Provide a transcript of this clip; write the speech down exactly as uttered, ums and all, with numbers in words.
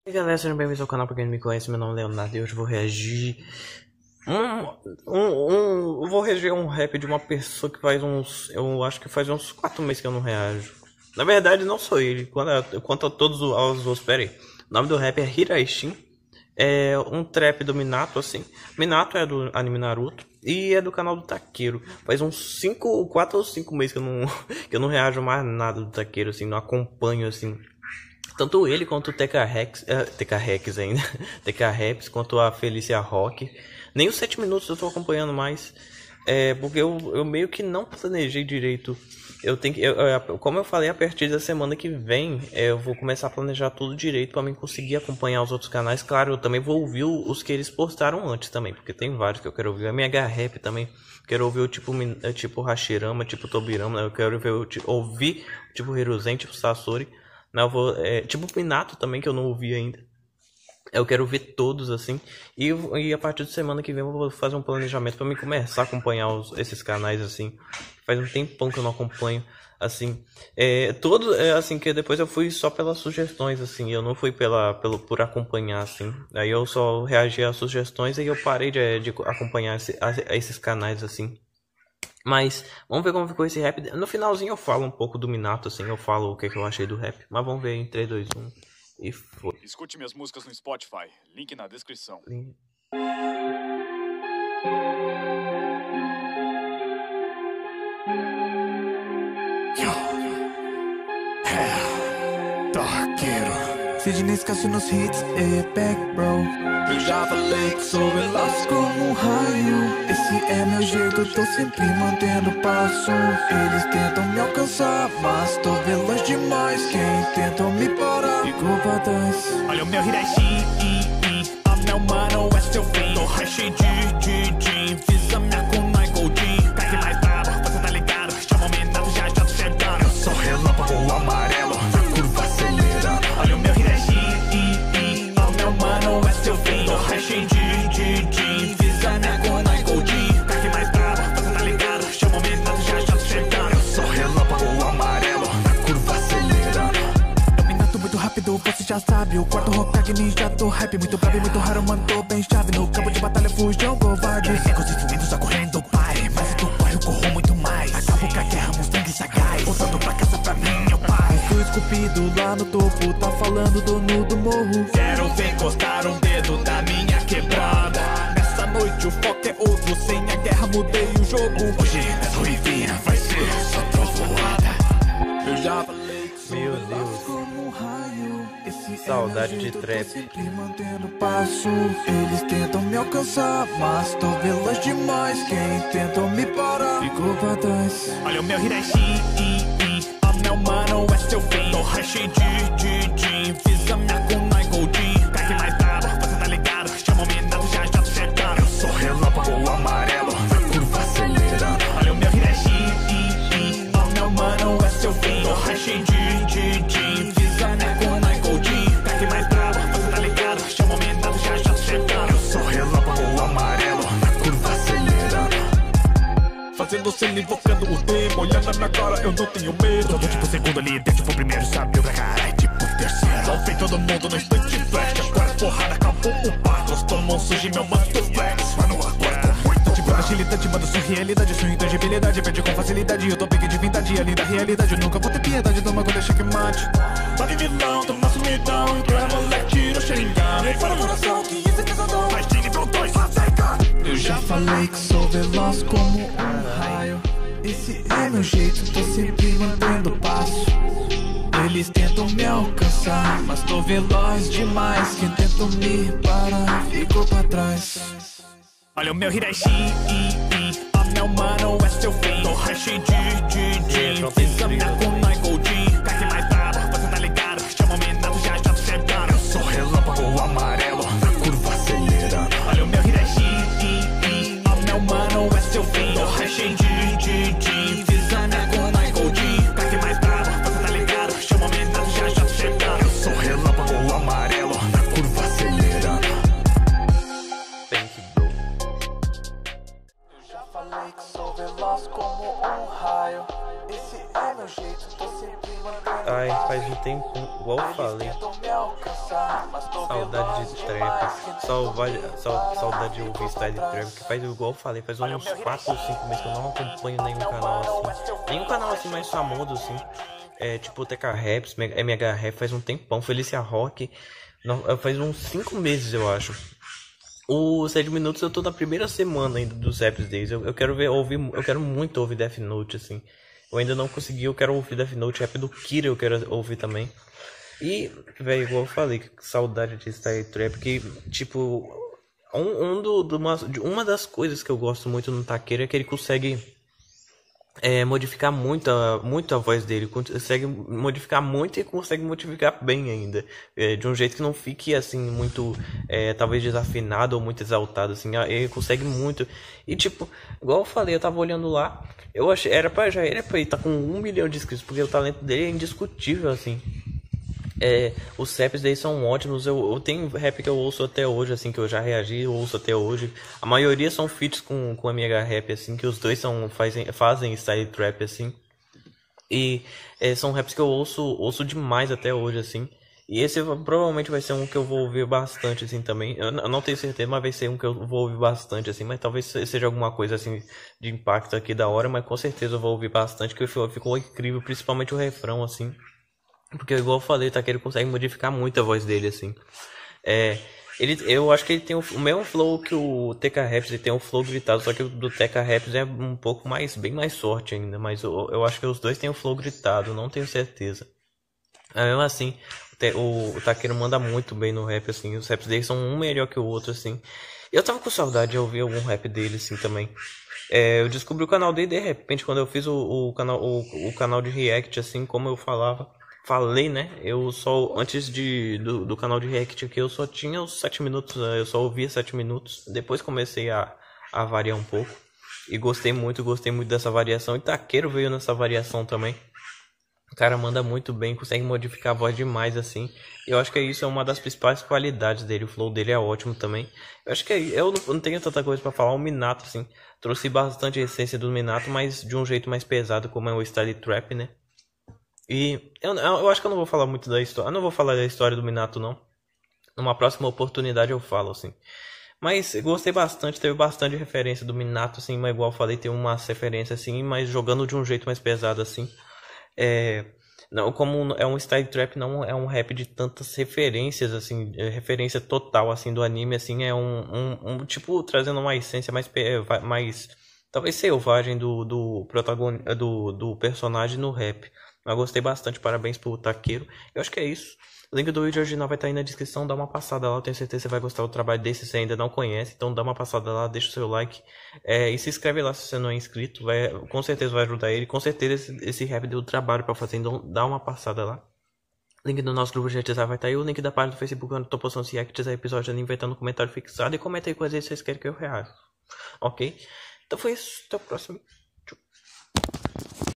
E aí galera, sejam bem-vindos ao canal. Pra quem não me conhece, meu nome é Leonardo e hoje eu vou reagir um, um, um, eu vou reagir a um rap de uma pessoa que faz uns, eu acho que faz uns quatro meses que eu não reajo. Na verdade não sou ele, quanto, quanto a todos os outros. Pera aí, o nome do rap é Hiraishin, é um trap do Minato, assim. Minato é do anime Naruto e é do canal do Takeru. Faz uns cinco, quatro ou cinco meses que eu não, que eu não reajo mais nada do Takeru, assim, não acompanho, assim. Tanto ele quanto o T K Rex, uh, T K Rex ainda, T K Raps, quanto a Felícia Rock. Nem os sete minutos eu tô acompanhando mais, é, porque eu, eu meio que não planejei direito. Eu tenho que, eu, eu, como eu falei, a partir da semana que vem, é, eu vou começar a planejar tudo direito para mim conseguir acompanhar os outros canais. Claro, eu também vou ouvir os que eles postaram antes também, porque tem vários que eu quero ouvir. A M H Rap também, quero ouvir o tipo, tipo Hashirama, tipo Tobirama, eu quero ver, ouvir tipo Hiruzen, tipo Sasori. Não, eu vou, é, tipo o Minato também, que eu não ouvi ainda. Eu quero ver todos, assim. E, e a partir de semana que vem eu vou fazer um planejamento para mim começar a acompanhar os, esses canais, assim. Faz um tempão que eu não acompanho, assim. É, todo, é, assim, que depois eu fui só pelas sugestões, assim. Eu não fui pela, pelo, por acompanhar, assim. Aí eu só reagi às sugestões e eu parei de, de acompanhar esse, a, a esses canais, assim. Mas vamos ver como ficou esse rap. No finalzinho eu falo um pouco do Minato, assim, eu falo o que, que eu achei do rap. Mas vamos ver em três, dois, um e foi. Escute minhas músicas no Spotify, link na descrição. Link. Sidney esquece nos hits, é back bro. Eu já falei que sou veloz como um raio. Esse é meu jeito, tô sempre mantendo passo. Eles tentam me alcançar, mas tô veloz demais. Quem tentam me parar, ficou pra trás. Olha o meu Hiraishin, ó meu mano, é seu fim. Tô hashi de, de, de, fiz a minha kunai goldin. Cai mais brabo, você tá ligado, chama o Minato, já já tô chegando. Eu sou relâmpago amarelo, na curva acelerando. Olha o meu Hiraishin, ó meu mano, é seu fim. Tô hashi de, de, de, fiz a minha kunai goldin. Cai mais brabo, você tá ligado, chama o Minato, já já tô chegando. Eu sou relâmpago amarelo, na curva acelerando. Eu Minato muito rápido, você já sabe. O quarto Hokage ninja do rap, muito bravo e muito raro, mandou bem chave. No campo de batalha fugiu um covarde. Inimigos influindo, só correndo, pare. Mas se tu corre, eu corro muito mais. Acabo com a guerra, Mustang sagaz. Voltando pra casa pra mim, meu pai. Fui esculpido lá no topo, tá falando dono do morro. Quero ver encostar um dedo da minha quebrada. Nessa noite o foco é outro, sem a guerra mudei o jogo. Hoje nessa ruivinha vai ser só trovoada. Eu já falei que sou Meu veloz Deus. como um raio. Esse Saudade é meu de jeito, trap. tô sempre mantendo passo. Eles tentam me alcançar, mas tô veloz demais. Quem tentam me parar, ficou pra trás. Olha o meu Hiraishin, ó meu mano, é seu fim. Tô hashi de, de, de, fiz a minha kunai goldin. Cai mais brabo, você tá ligado, chama o Minato, já já tô chegando. Eu sou relâmpago amarelo, na curva acelerando. Olha o meu Hiraishin, ó meu mano, é seu fim. Tô hashi de, de, de, fiz a minha kunai goldin. Cai mais brabo, você tá ligado, chama o Minato, já já tô chegando. Eu sou relâmpago amarelo, na curva acelerando. Fazendo cena, invocando o demo. Olhando na minha cara, eu não tenho medo. Todo tipo segundo ali, deu tipo primeiro, sabe? Pra caralho, tipo terceiro. Só vem todo mundo no instante flash. Agora porrada, acabou o patos. Tomam surge meu manto flex. Mano, agora tô muito tipo agilidade, manda surrealidade. Sua intangibilidade, perde com facilidade. Eu tô bem de divindade, além da realidade. Eu nunca vou ter piedade, toma quando é checkmate. Sabe vilão, toma sumidão. Tu é moleque, tira o xeringão. E fora coração, que isso é pesadão. Mas tem nível dois, lá sai, cara. Eu já falei que sou veloz como um raio. Esse é meu jeito, tô sempre mantendo passo. Eles tentam me alcançar, mas tô veloz demais. Quem tentou me parar, ficou pra trás. Olha o meu Hiraishin, ó meu mano, é seu fim. Tô hashi de, de, de, fiz a minha kunai goldin. Cai mais brabo, você tá ligado, chama o Minato, já já tô chegando. Eu sou relâmpago amarelo, na curva acelerando. Olha o meu Hiraishin, ó meu mano, é seu fim. Tô hashi de, de, de, fiz a minha kunai goldin. Cai mais brabo, você tá ligado, chama o Minato, já já tô chegando. Eu sou relâmpago amarelo, na curva acelerando. Thank you, bro. Eu já falei que sou veloz como um raio. Esse é meu jeito, tô sempre Saudade de trap, saudade, saudade de ouvir style trap, que faz igual eu falei, faz uns quatro ou cinco meses que eu não acompanho nenhum canal assim, nenhum canal assim mais famoso assim, é tipo T K Raps, M H Rap, faz um tempão, Felícia Rock, não, faz uns cinco meses eu acho. Os sete minutos eu tô na primeira semana ainda dos raps deles, eu, eu quero ver, ouvir, eu quero muito ouvir Death Note assim, eu ainda não consegui, eu quero ouvir Death Note, rap do Kira eu quero ouvir também. E, velho, igual eu falei, que saudade de style trap, que, tipo, um, um do, do uma, uma das coisas que eu gosto muito no Takeru é que ele consegue é, modificar muito a, muito a voz dele, consegue modificar muito e consegue modificar bem ainda, é, de um jeito que não fique, assim, muito, é, talvez desafinado ou muito exaltado, assim, ele consegue muito, e, tipo, igual eu falei, eu tava olhando lá, eu achei, era pra, já era pra ele estar tá com um milhão de inscritos, porque o talento dele é indiscutível, assim. É, os raps daí são ótimos, eu, eu tenho rap que eu ouço até hoje, assim, que eu já reagi, eu ouço até hoje. A maioria são feats com, com a M H Rap, assim, que os dois são, fazem, fazem style trap, assim. E é, são raps que eu ouço, ouço demais até hoje, assim. E esse provavelmente vai ser um que eu vou ouvir bastante, assim, também. Eu não tenho certeza, mas vai ser um que eu vou ouvir bastante, assim. Mas talvez seja alguma coisa, assim, de impacto aqui da hora, mas com certeza eu vou ouvir bastante, que ficou incrível, principalmente o refrão, assim. Porque, igual eu falei, tá, que ele consegue modificar muito a voz dele, assim. É, ele, eu acho que ele tem o, o mesmo flow que o T K Raps, ele tem o flow gritado, só que o do T K Raps é um pouco mais, bem mais forte ainda. Mas eu, eu acho que os dois têm o flow gritado, não tenho certeza. É, mesmo assim, o, o Takeru manda muito bem no rap, assim. Os raps dele são um melhor que o outro, assim. Eu tava com saudade de ouvir algum rap dele, assim, também. É, eu descobri o canal dele de repente, quando eu fiz o, o, canal, o, o canal de react, assim, como eu falava. Falei, né? Eu só, antes de, do, do canal de react aqui, eu só tinha os sete minutos, eu só ouvia sete minutos. Depois comecei a, a variar um pouco. E gostei muito, gostei muito dessa variação. E Takeru veio nessa variação também. O cara manda muito bem, consegue modificar a voz demais, assim. Eu acho que isso é uma das principais qualidades dele. O flow dele é ótimo também. Eu acho que é, eu não, não tenho tanta coisa pra falar. O Minato, assim, trouxe bastante a essência do Minato, mas de um jeito mais pesado, como é o style trap, né? E eu, eu acho que eu não vou falar muito da história. Eu não vou falar da história do Minato, não. Numa próxima oportunidade eu falo, assim. Mas gostei bastante, teve bastante referência do Minato, assim. Mas igual eu falei, tem umas referências, assim. Mas jogando de um jeito mais pesado, assim. É, não, como é um style trap, não é um rap de tantas referências, assim. É referência total, assim, do anime, assim. É um, um, um tipo, trazendo uma essência mais... mais talvez selvagem do, do, protagonista, do, do personagem no rap. Eu gostei bastante, parabéns pro Takeru. Eu acho que é isso. O link do vídeo original vai estar aí na descrição, dá uma passada lá, eu tenho certeza que você vai gostar do trabalho desse se você ainda não conhece, então dá uma passada lá, deixa o seu like é, e se inscreve lá se você não é inscrito, vai, com certeza vai ajudar ele, com certeza esse, esse rap deu trabalho pra fazer, então dá uma passada lá. Link do nosso grupo de WhatsApp vai estar aí, o link da página do Facebook onde eu tô postando esse react, esse episódio de anime vai estar no comentário fixado e comenta aí quais vezes vocês querem que eu reaja, ok? Então foi isso, até o próximo. Tchau.